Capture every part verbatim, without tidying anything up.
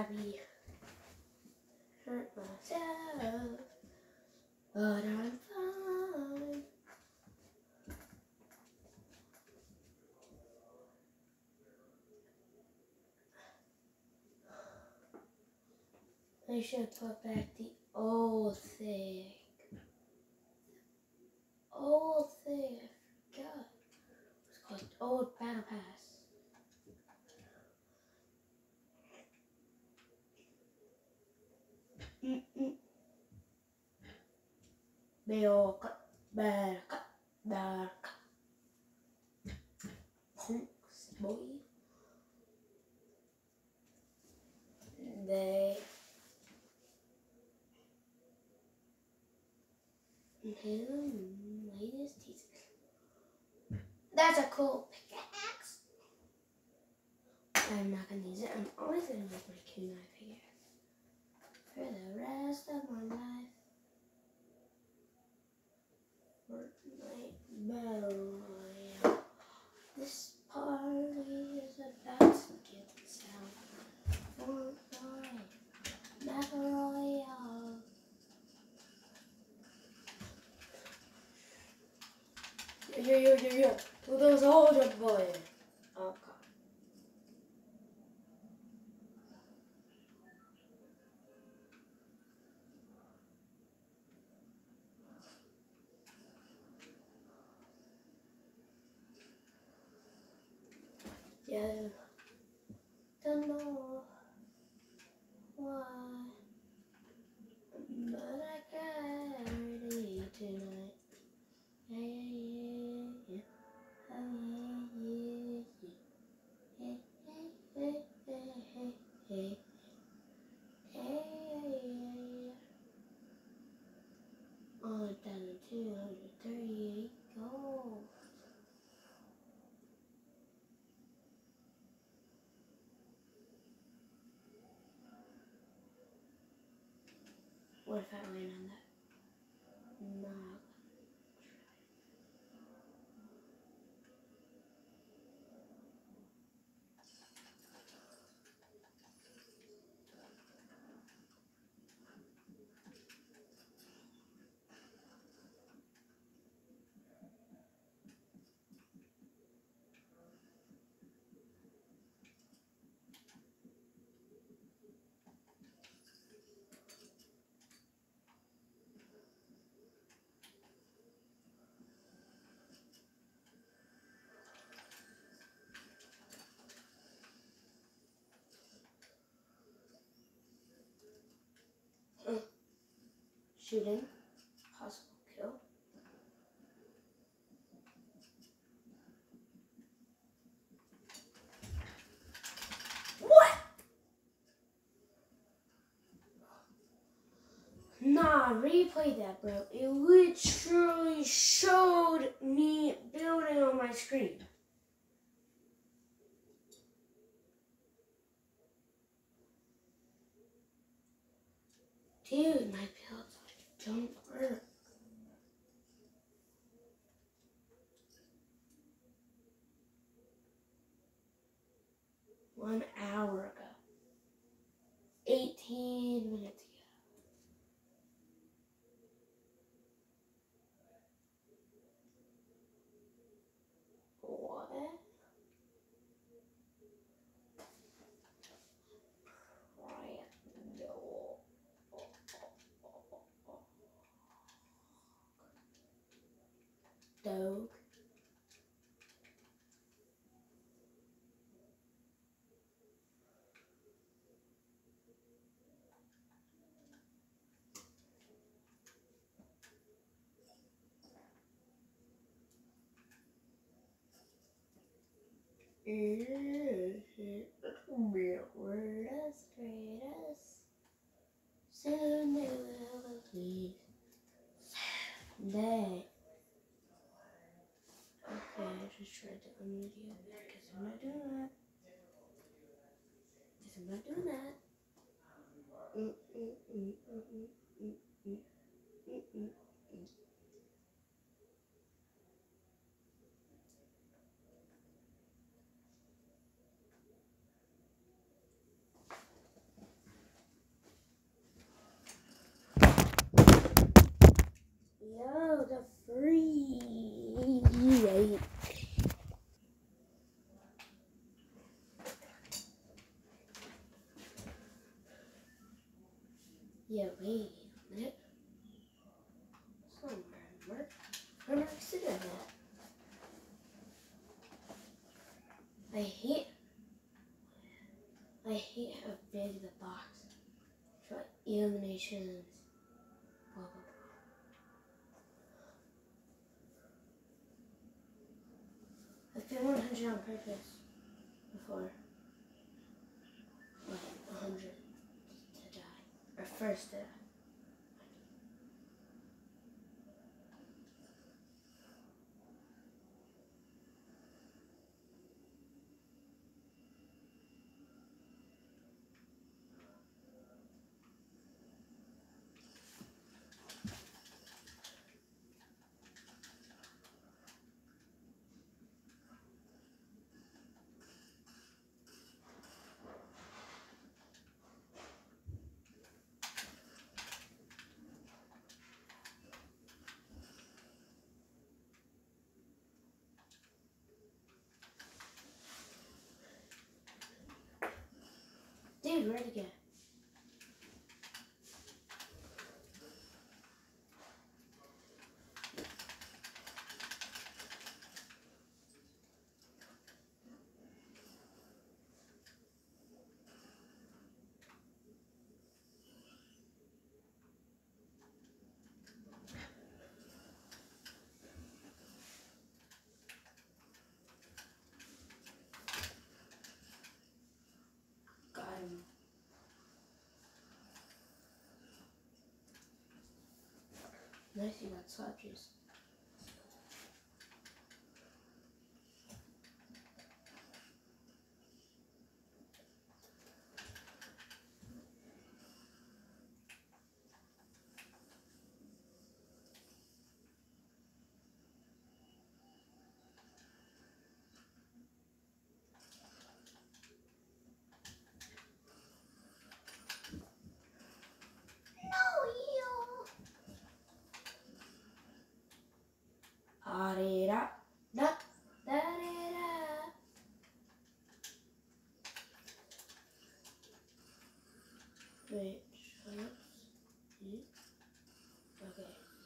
me hurt myself, but I'm fine. I should put back the old thing. Old thing, I forgot. It's called Old Battle Pass. Mm-mm. Beoka, baraka, baraka. Punks, boy. They latest teaser. That's a cool pickaxe. I'm not gonna use it. I'm always gonna use my kunai pickaxe for the rest of my life. Fortnite Battle Royale. This party is about to get sound. Fortnite Battle Royale. Yo, yo, yo, yo. Who those older boys? Okay. Yeah. Don't know why, but I got ready tonight. Yeah, yeah, yeah, yeah. Oh, yeah, yeah, yeah. Hey, hey, hey, hey, hey. Hey, yeah, yeah. Oh, down to two hundred thirty-eight gold. What if I land on that? Nah. Shooting. Possible kill. What? Nah, replay that, bro. It literally showed me building on my screen. Dude, my builds don't work. One hour ago. eighteen minutes ago. What? Right. Dog. Weirdest, greatest. Soon they will please. Someday. Okay, I just tried to unmute you. Guess I'm not doing that. Guess I'm not doing that. Mm, mm, mm, mm, mm, mm, mm, mm, mm. Yeah, wait a minute. Somewhere in Mark. Where Mark sitting at? I hate I hate how big the box is. For animations. Blah blah blah. I've been one hundred on purpose before. Like one hundred to die. Or first to die. Dude, where'd it go? Got him. Nice, you got slap juice. Ah-dee-da, da, da-dee-da. Wait, shut up. See? Okay.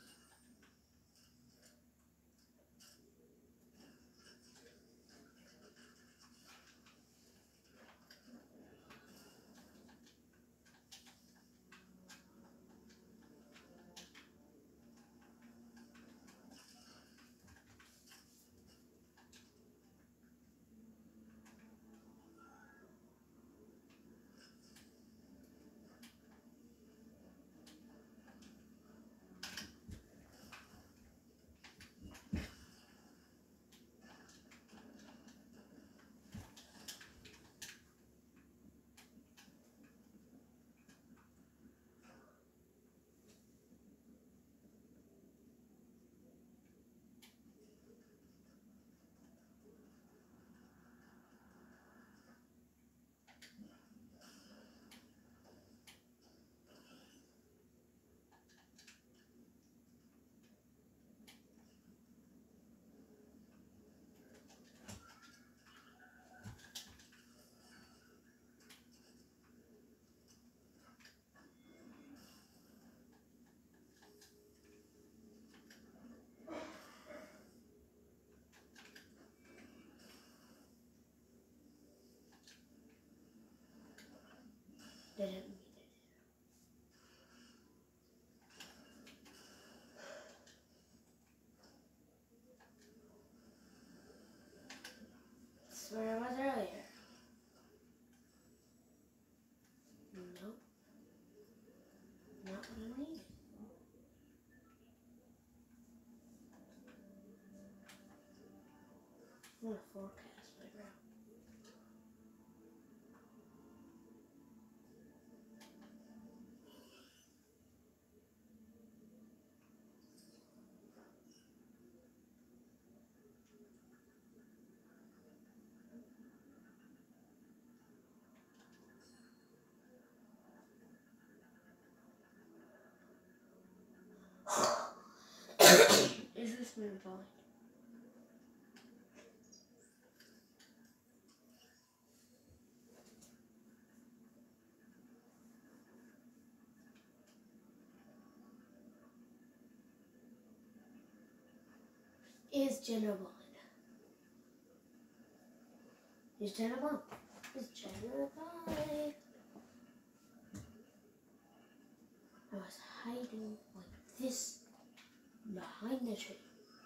Didn't mean it. That's where I was earlier. Nope. Not what I needed. I'm gonna forecast my route. Is this moon falling? Geno behind? Is Geno behind? Is Geno behind? I was hiding like this behind the tree.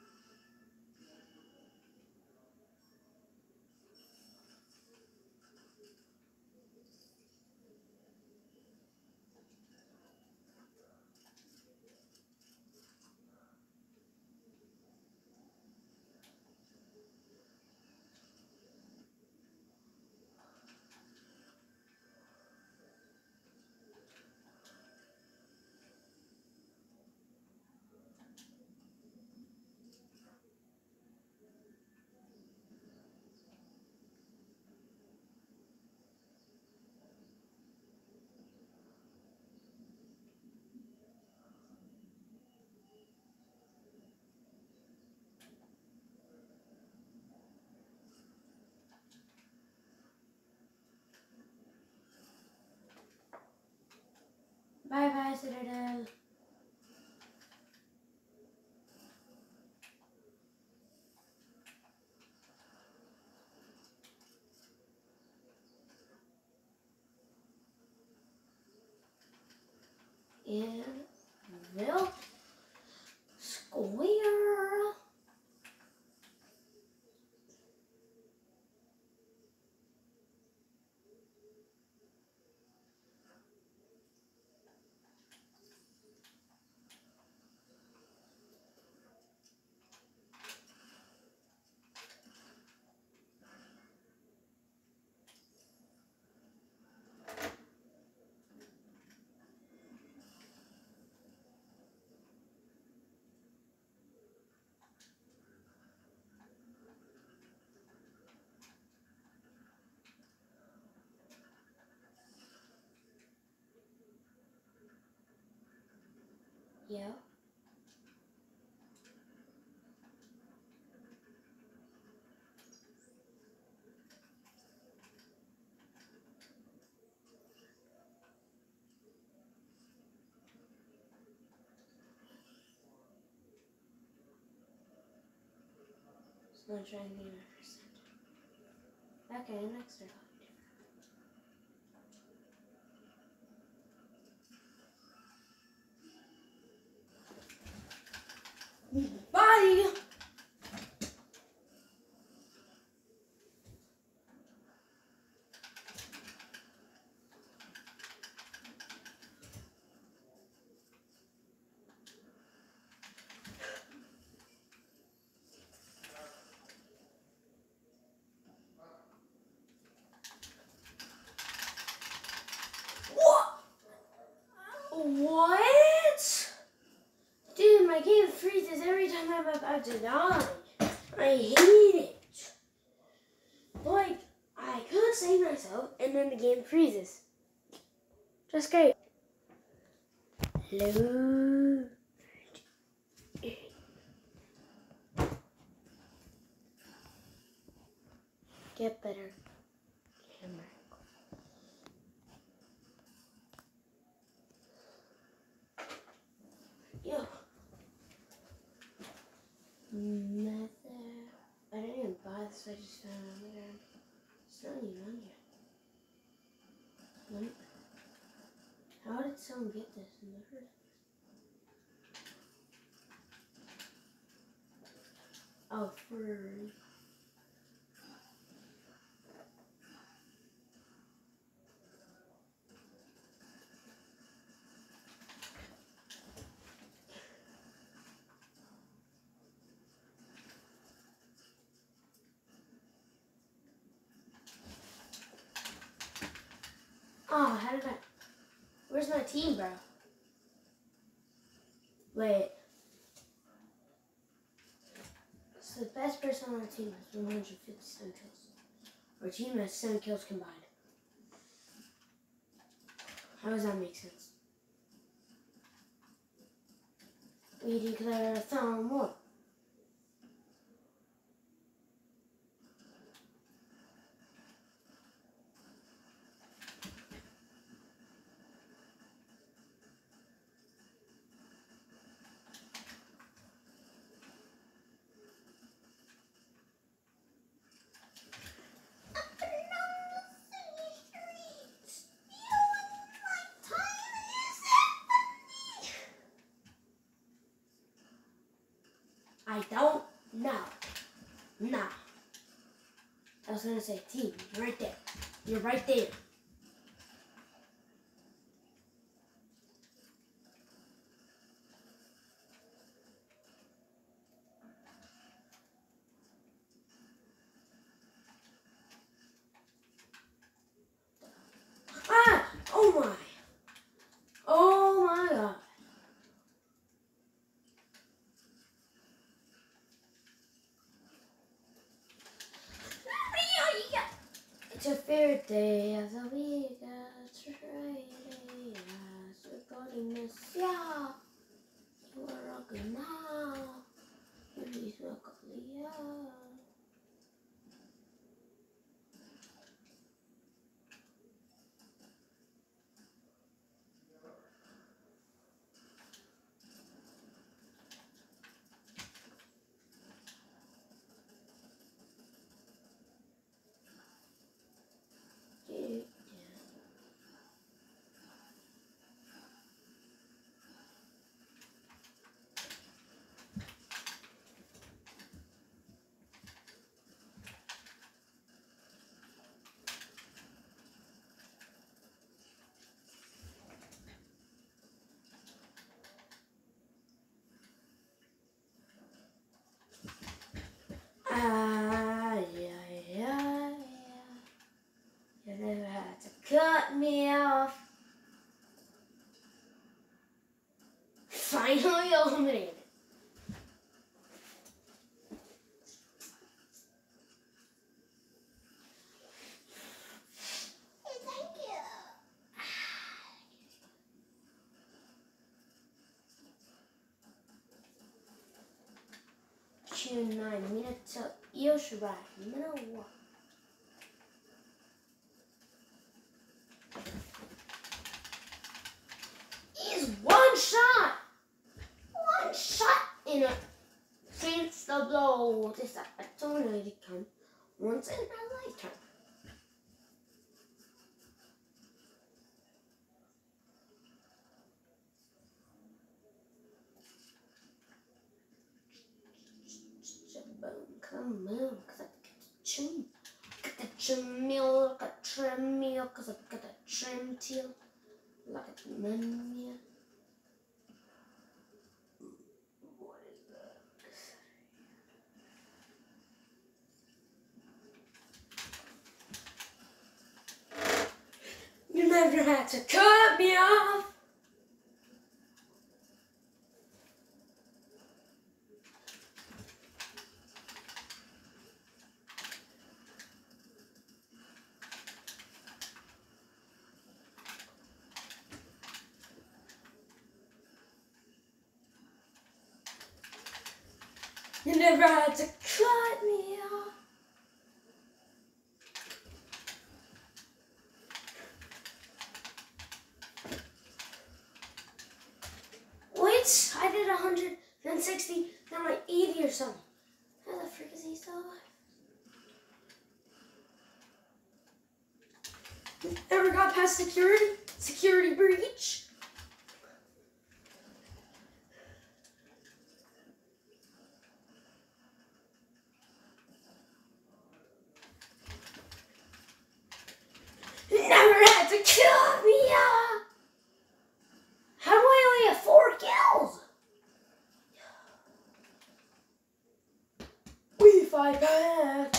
Bye bye, Citadel. And Will Square. Yeah. It's not trying to be one hundred percent. Okay, next round. Bye! What? What? Dude, my game freezes every time I'm about to die. I hate it. Like, I could save myself, and then the game freezes. Just great. Hello. Get better camera. Yo. Method. I didn't even buy this, I just found it on the ground. It's not even on yet. What? How did someone get this in the first place? Oh, for... Oh, how did I... Where's my team, bro? Wait. So the best person on our team has one hundred fifty-seven kills. Our team has seven kills combined. How does that make sense? We declare a thumb war. gonna say team. You're right there. You're right there. Ah! Oh my! Oh my god! It's your favorite day of the week. It's Friday. It's recording this. Yeah. You are rocking now. Please rock yeah. Ah, yeah, yeah, yeah. You never had to cut me off. Finally eliminated. Hey, thank you. Tune nine minutes up. Yoshira, middle one. He's one shot. One shot in a chance to blow this opportunity come once in a lifetime. Come on, cause I got the trim, got the trim meal, got the trim meal, cause I got the trim tail, like a menu. What is that? You never had to cut me off. You never had to cut me off. Wait, I did one hundred, then sixty, then like eighty or something. How the frick is he still alive? Never got past security? Security breach? Never had to kill me, uh. How do I only have four kills? We fight back.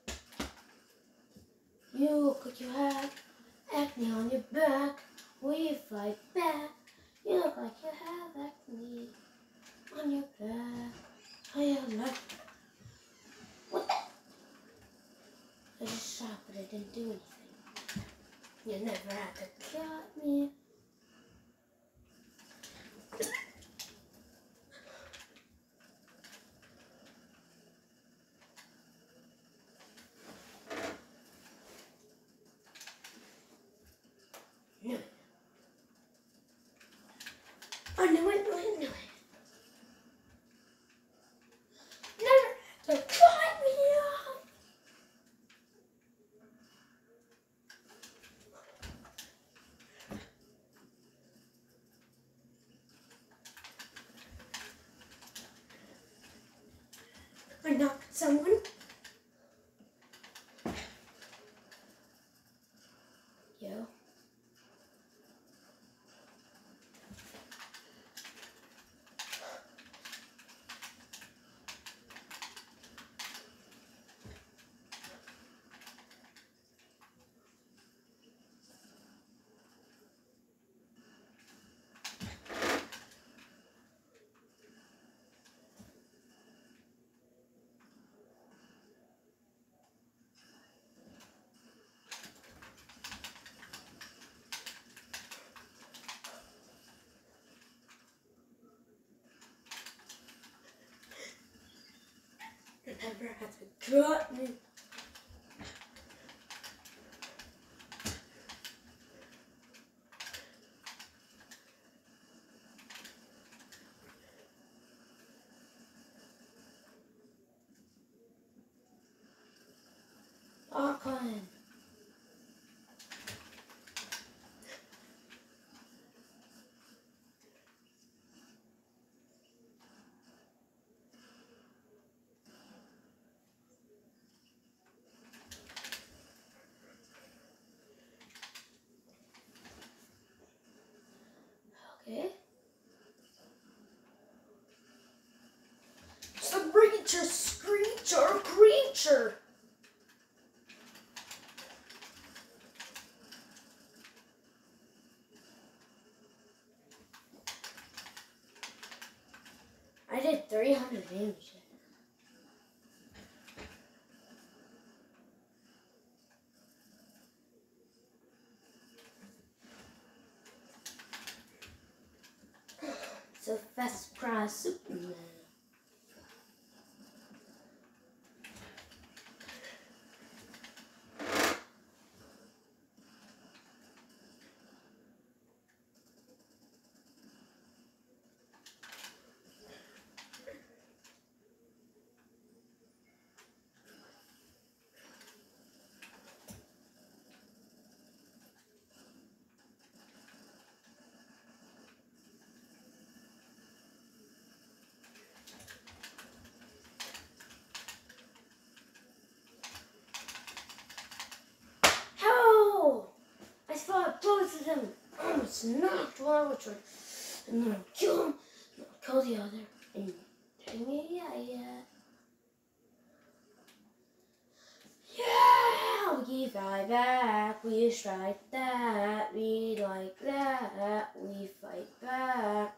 You look like you have acne on your back. We fight back. You look like you have acne on your back. I am like, what the? I just shot, but I didn't do anything. You never had to cut me. No. I knew it, knew it, knew it. Never had to cut me off. I knocked someone. go. I never had to cut me. Auckland. Okay. Screecher, screecher, creature. I did three hundred damage. So fast prize Superman. I fought both of them. I almost knocked one which one. And then I'll kill him. And I'll kill the other. And yeah, yeah. Yeah! We fight back. We strike that. We like that. We fight back.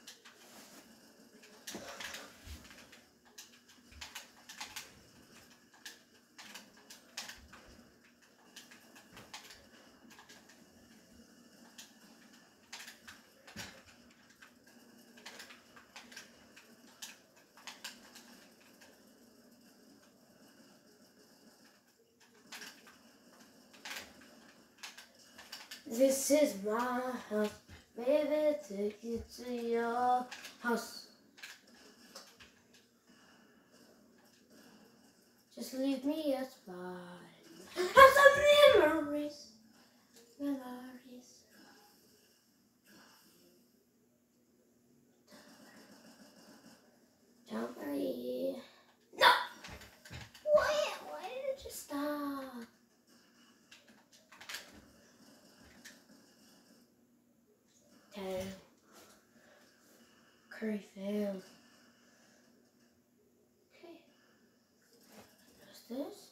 This is my house, baby, take you to your house. Just leave me a spot. Have some memories, memories. Don't worry. No! Why? Why did it just stop? Damn. Curry failed. Okay. What's this?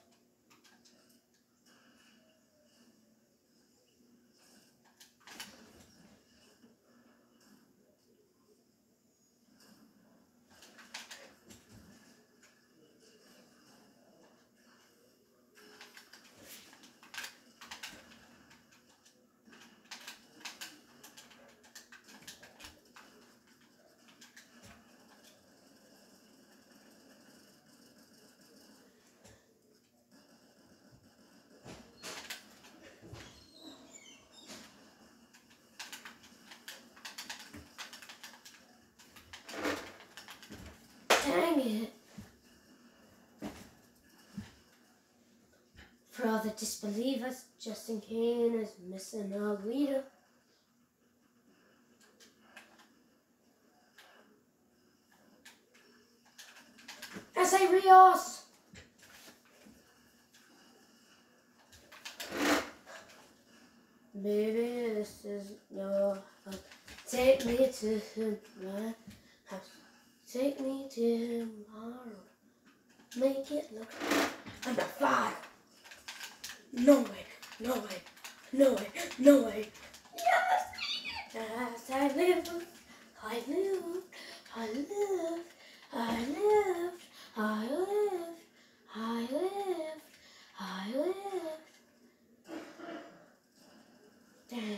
Dang it. For all the disbelievers, Justin Kane is missing a leader. S A Rios! Baby, this is your house. Take me to my house. Take me tomorrow. Make it look like a fire. No way, no way, no way, no way. Yes! As I live, I live, I live, I live, I live, I live, I live. Dang.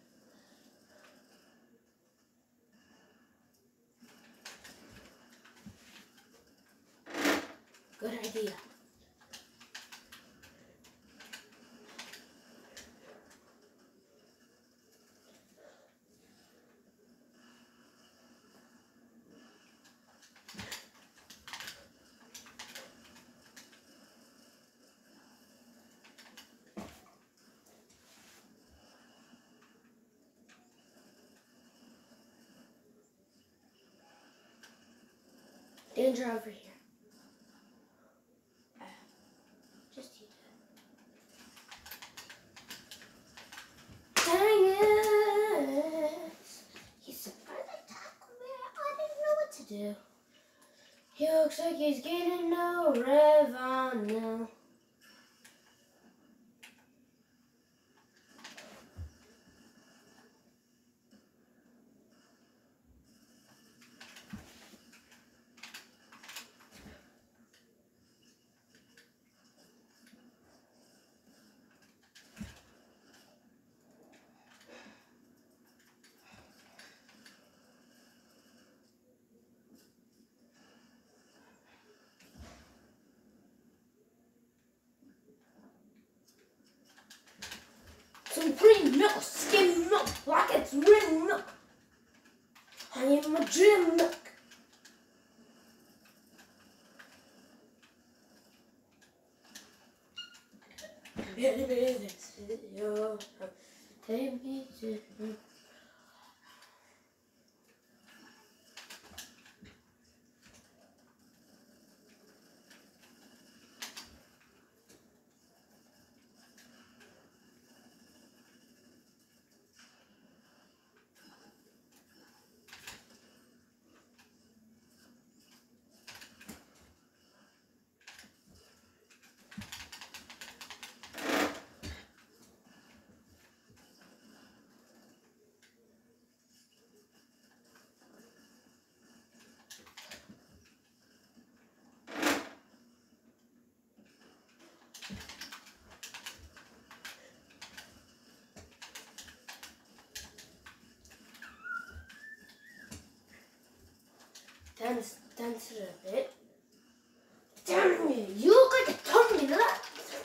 Good idea. Danger over here. Uh, just you do it. Dang it! He's surprised I tackled me. I didn't know what to do. He looks like he's getting no revenue. Some green milk, skim milk, like it's real milk. I am a dream milk. Baby, this is your house. Take me to. Dance, dance it a bit. Damn you, you look like a tummy nut.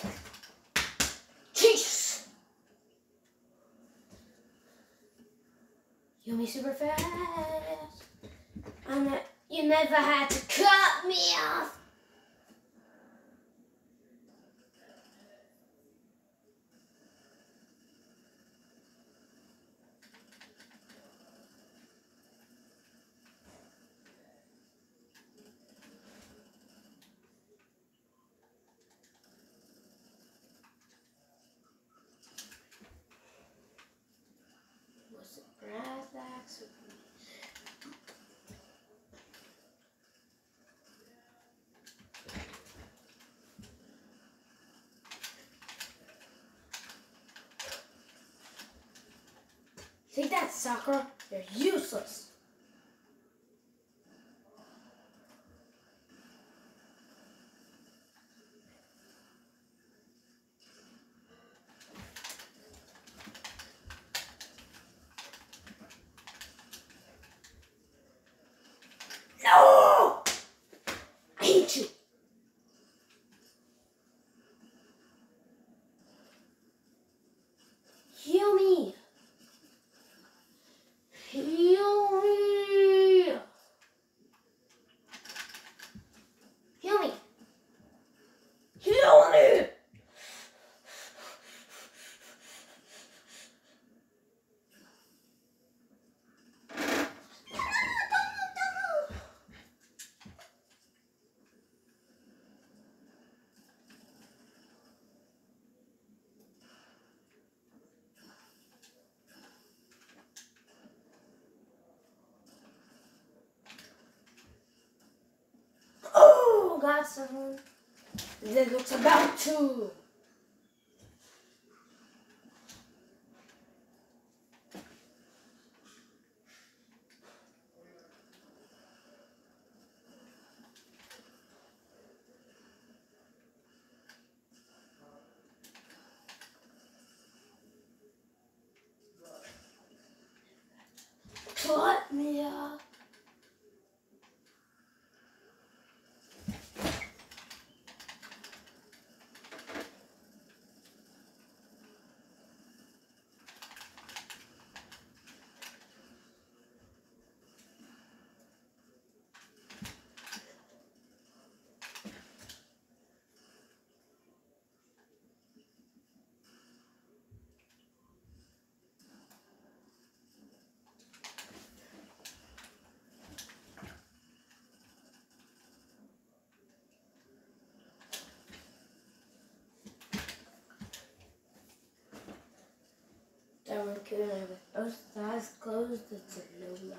Jeez. You me super fast. I'm not, you never had to cut me off. Was it brass axe or take that, sucker. You're useless. No! I hate you. Heal me. Heal me. got someone that looks about to. Cut me up. That one couldn't have it. Both eyes closed, it's a no-no.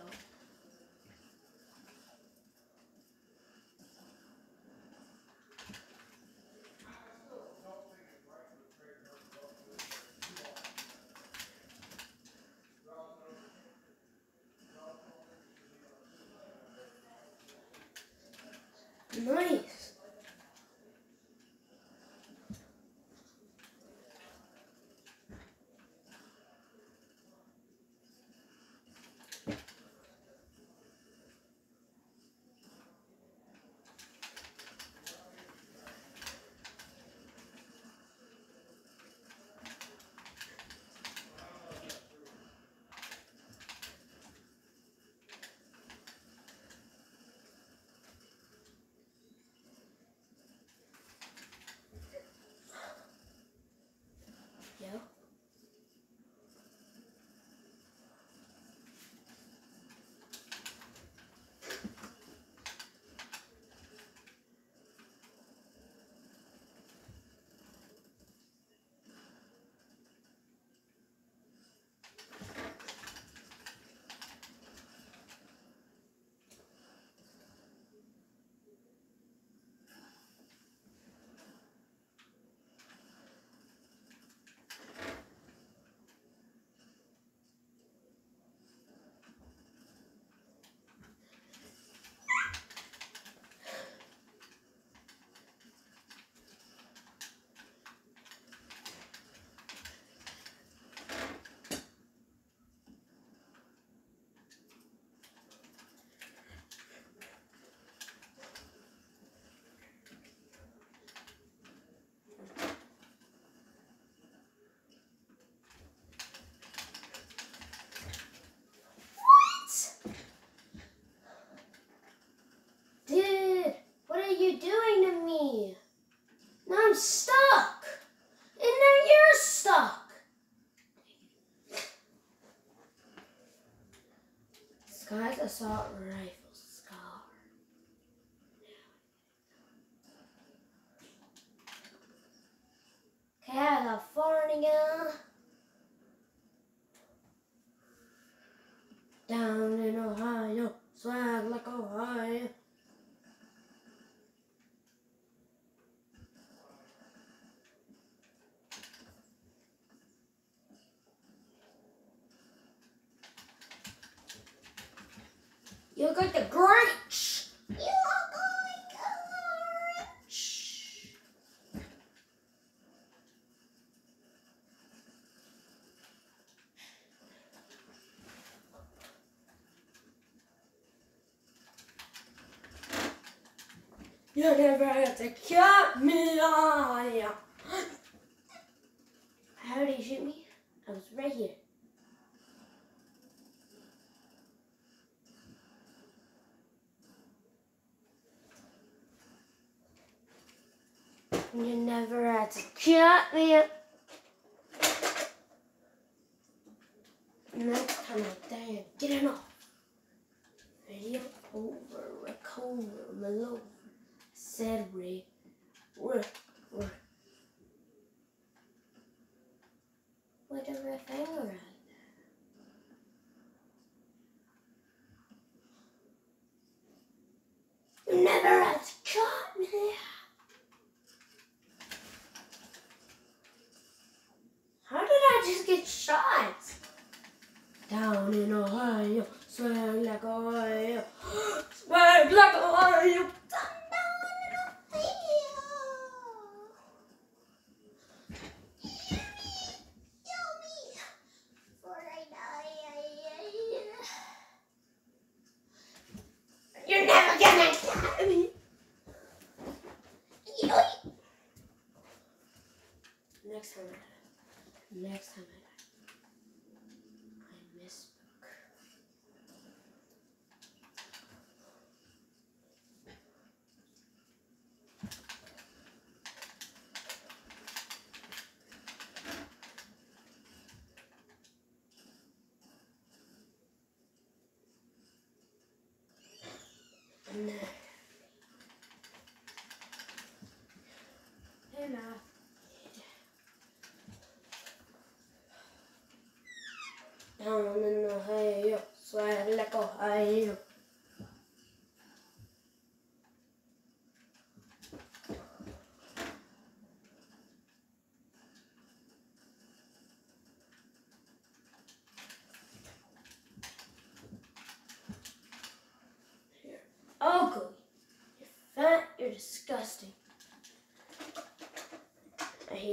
Nice. Yeah. Dude, what are you doing to me? Now I'm stuck. And now you're stuck. Sky's assault rifle scar. California. Down in Ohio. Swag like Ohio. You look like the Grinch. You look like the Grinch. You never have to cut me off. How did he shoot me? I was right here. You never had to cut me up. Next time I die, get it off. Video over, recover, Malone. Said Ray. We're, we're. Whatever I finger at. You never had to cut me. shots. Down in Ohio, swag like Ohio, swag like Ohio. Down in Ohio. Kill me, for I die. You're never gonna get me. Next time I die. Next time I die. I misspoke. No. Hey, Ma. Down in Ohio, swag like Ohio.